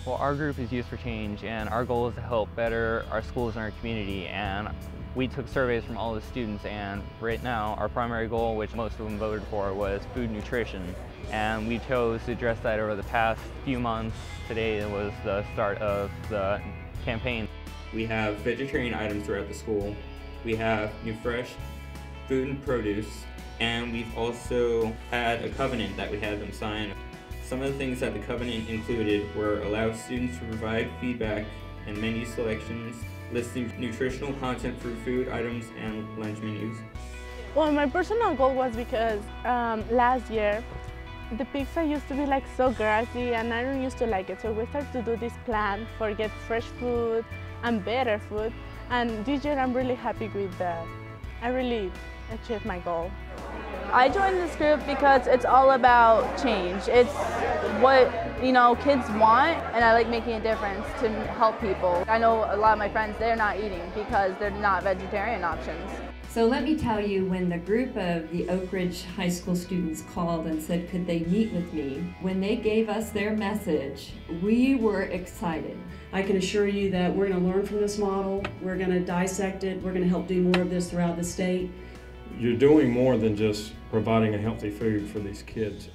Well, our group is Youth for Change, and our goal is to help better our schools and our community. And we took surveys from all the students, and right now our primary goal, which most of them voted for, was food nutrition. And we chose to address that over the past few months. Today was the start of the campaign. We have vegetarian items throughout the school. We have new fresh food and produce, and we've also had a covenant that we had them sign. Some of the things that the covenant included were allow students to provide feedback and menu selections, listing nutritional content for food items and lunch menus. Well, my personal goal was because last year the pizza used to be like so grassy and I don't used to like it. So we started to do this plan for get fresh food and better food. And this year I'm really happy with that. I really achieved my goal. I joined this group because it's all about change. It's what, kids want, and I like making a difference to help people. I know a lot of my friends, they're not eating because they're not vegetarian options. So let me tell you, when the group of the Oak Ridge High School students called and said, could they meet with me? When they gave us their message, we were excited. I can assure you that we're going to learn from this model, we're going to dissect it, we're going to help do more of this throughout the state. You're doing more than just providing a healthy food for these kids.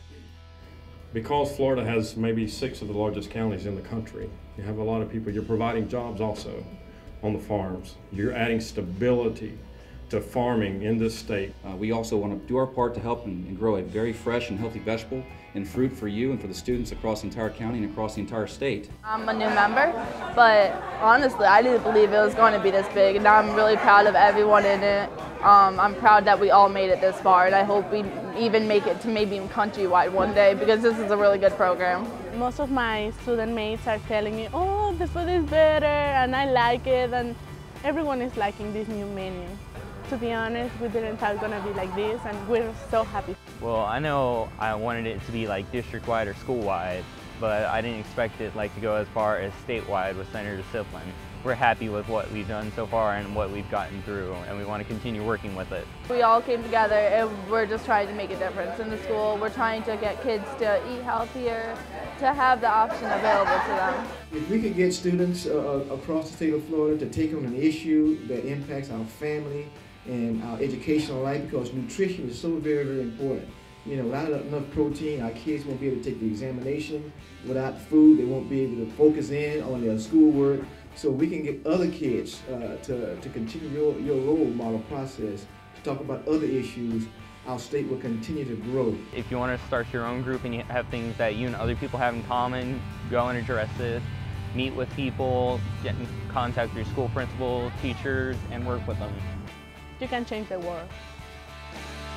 Because Florida has maybe 6 of the largest counties in the country, you have a lot of people, you're providing jobs also on the farms. You're adding stability to farming in this state. We also want to do our part to help and grow a very fresh and healthy vegetable and fruit for you and for the students across the entire county and across the entire state. I'm a new member, but honestly, I didn't believe it was going to be this big, and now I'm really proud of everyone in it. I'm proud that we all made it this far, and I hope we even make it to maybe countrywide one day, because this is a really good program. Most of my student mates are telling me, oh, the food is better and I like it, and everyone is liking this new menu. To be honest, we didn't thought it was going to be like this, and we're so happy. Well, I know I wanted it to be like district-wide or school-wide, but I didn't expect it to go as far as statewide with Senator Discipline. We're happy with what we've done so far and what we've gotten through, and we want to continue working with it. We all came together and we're just trying to make a difference in the school. We're trying to get kids to eat healthier, to have the option available to them. If we could get students across the state of Florida to take on an issue that impacts our family and our educational life, because nutrition is so very, very important. Without enough protein, our kids won't be able to take the examination. Without food, they won't be able to focus in on their schoolwork. So we can get other kids to continue your role model process, to talk about other issues. Our state will continue to grow. If you want to start your own group and you have things that you and other people have in common, go and address it. Meet with people, get in contact with your school principal, teachers, and work with them. You can change the world.